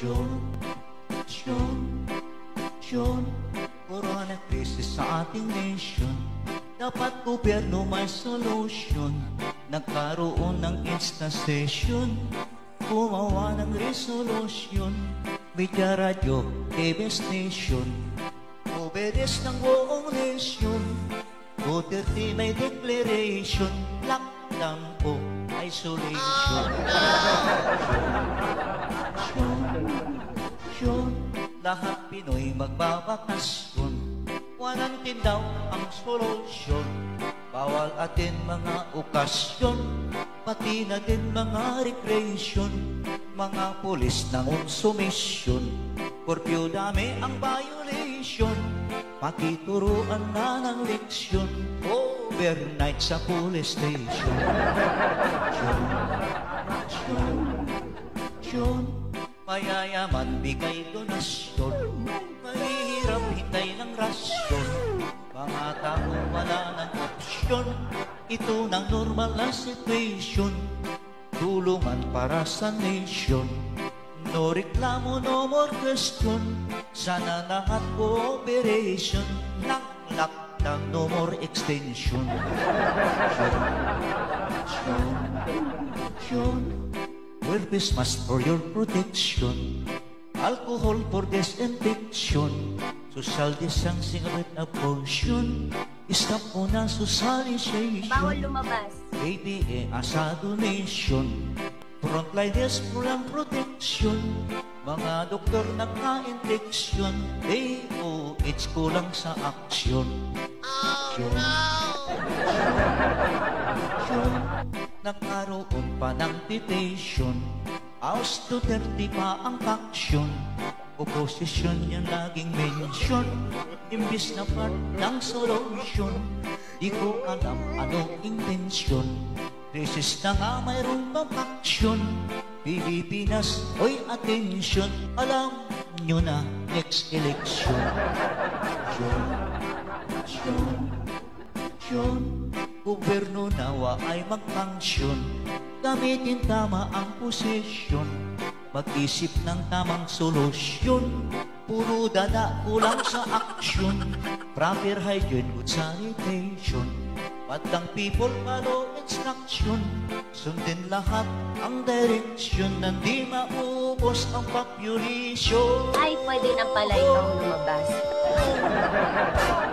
Corona crisis sa ating nation. Dapat gobyerno may solusyon. Nagkaroon ng instant session, gumawa ng resolusyon. Media, radyo, TV station, obedes ng buong nation. Duterte may declaration, lockdown o isolation. Lahat Pinoy magbabakasyon. 110 daw ang solusyon. Bawal atin mga okasyon, pati na din mga recreation. Mga pulis ng konsumisyon, curfew dami ang violation. Pakituruan na ng leksyon, overnight sa police station. Mayayaman bigay donasyon, mahihirap hintay ng rasyon. Mga tao wala ng opsyon, ito ng normal na situation. Tulungan para sa nation, no reklamo, no more question. Sana lahat cooperation, lockdown, no more extension. Wear face mask for your protection, alcohol for disinfection, social distancing with abortion. Stop muna socialization. Bawal lumabas. ADA asa donation, frontliners pulang protection. Mga doktor nagka-infection, DOH kulang sa aksyon. Nagkaroon pa ng detention, House Duterte pa ang faction. Opposition yan laging mention, imbis na part ng solution. Di ko alam anong intensyon, krisis na nga mayroong pang aksyon. Pilipinas, oy attention, alam nyo na next election. Gobyerno nawa ay mag-function, gamitin tama ang posisyon, mag-isip ng tamang solusyon. Puro dala, kulang sa aksyon, proper hygiene, good sanitation. Batang people follow instruction, sundin lahat ang direksyon. Nandi maubos ang population. Ay, pwede na pala ikaw lumabas.